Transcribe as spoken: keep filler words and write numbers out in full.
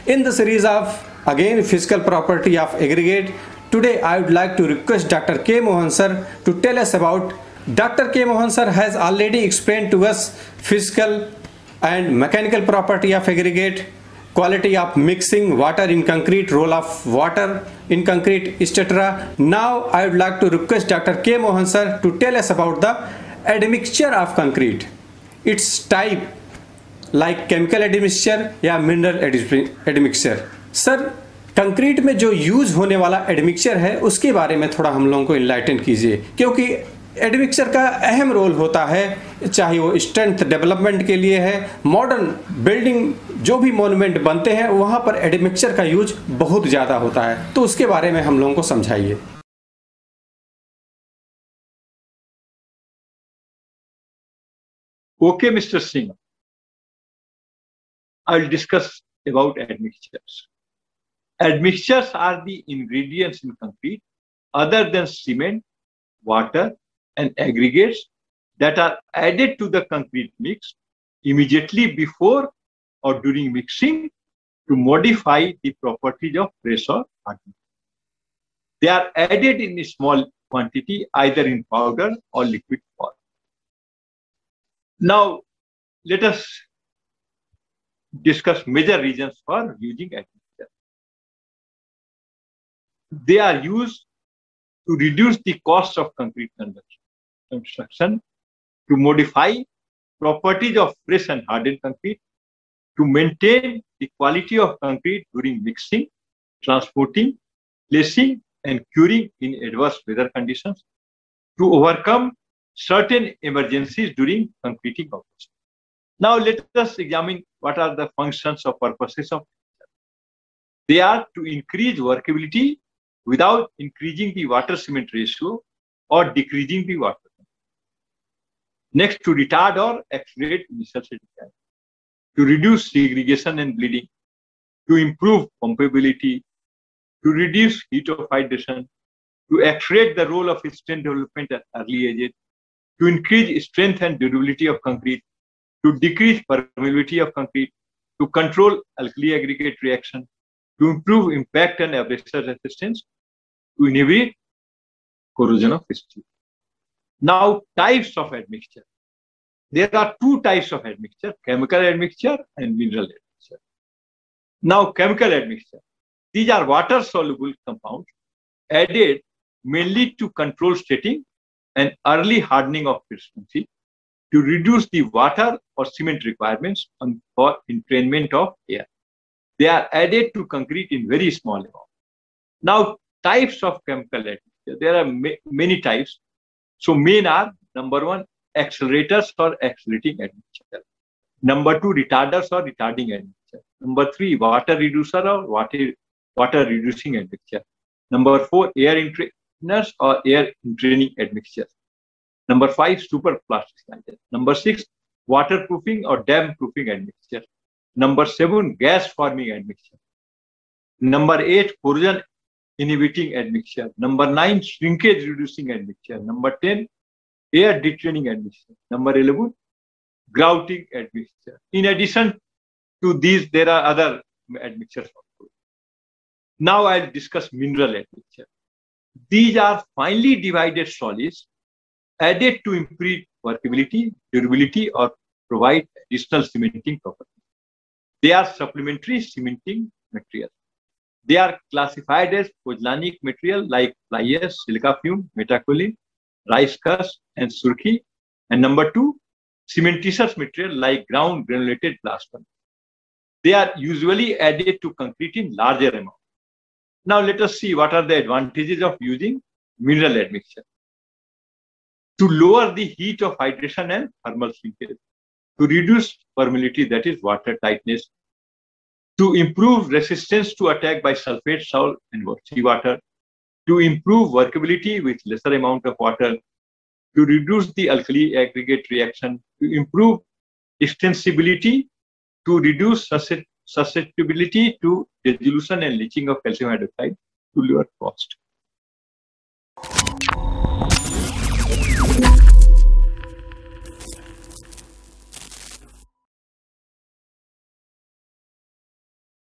In the series of again physical property of aggregate, today I would like to request Doctor K. Mohan sir to tell us about. Doctor K. Mohan sir has already explained to us physical and mechanical property of aggregate, quality of mixing water in concrete, role of water in concrete, et cetera. Now I would like to request Doctor K. Mohan sir to tell us about the admixture of concrete, its type, like chemical admixture या mineral admixture. Sir concrete में जो use होने वाला admixture है उसके बारे में थोड़ा हम लोगों को इनलाइटन कीजिए, क्योंकि एडमिक्सचर का अहम रोल होता है, चाहे वो स्ट्रेंथ डेवलपमेंट के लिए है, मॉडर्न बिल्डिंग जो भी मॉन्यूमेंट बनते हैं वहां पर एडमिक्सचर का यूज बहुत ज़्यादा होता है, तो उसके बारे में हम लोगों को समझाइए। Okay mister Singh, I will discuss about admixtures. Admixtures are the ingredients in concrete other than cement, water, and aggregates that are added to the concrete mix immediately before or during mixing to modify the properties of fresh or hardening. They are added in a small quantity, either in powder or liquid form. Now, let us discuss major reasons for using admixture. They are used to reduce the cost of concrete construction, to modify properties of fresh and hardened concrete, to maintain the quality of concrete during mixing, transporting, placing, and curing in adverse weather conditions, to overcome certain emergencies during concreting operations. Now let us examine what are the functions or purposes of admixture. They are to increase workability without increasing the water-cement ratio or decreasing the water. Next, to retard or accelerate initial setting time, to reduce segregation and bleeding, to improve pumpability, to reduce heat of hydration, to accelerate the role of strength development at early ages, to increase strength and durability of concrete, to decrease permeability of concrete, to control alkali aggregate reaction, to improve impact and abrasive resistance, to inhibit corrosion of steel. Now, types of admixture. There are two types of admixture, chemical admixture and mineral admixture. Now, chemical admixture. These are water-soluble compounds added mainly to control stating and early hardening of precipitancy, to reduce the water or cement requirements for entrainment of air. They are added to concrete in very small amount. Now, types of chemical admixture. There are ma many types. So, main are, number one, accelerators or accelerating admixture. Number two, retarders or retarding admixture. Number three, water reducer or water, water reducing admixture. Number four, air entrainers or air entraining admixture. Number five, super plasticizer. Number six, waterproofing or dam proofing admixture. Number seven, gas forming admixture. Number eight, corrosion inhibiting admixture. Number nine, shrinkage reducing admixture. Number ten, air detraining admixture. Number eleven, grouting admixture. In addition to these, there are other admixtures also. Now I'll discuss mineral admixture. These are finely divided solids added to improve workability, durability, or provide additional cementing properties. They are supplementary cementing material. They are classified as pozzolanic material like fly ash, silica fume, metacolin, rice husk, and surki. And number two, cementitious material like ground granulated blastone. They are usually added to concrete in larger amount. Now let us see what are the advantages of using mineral admixture. To lower the heat of hydration and thermal shrinkage, to reduce permeability, that is water tightness, to improve resistance to attack by sulfate, salt, and seawater, to improve workability with lesser amount of water, to reduce the alkali aggregate reaction, to improve extensibility, to reduce susceptibility to dissolution and leaching of calcium hydroxide, to lower cost.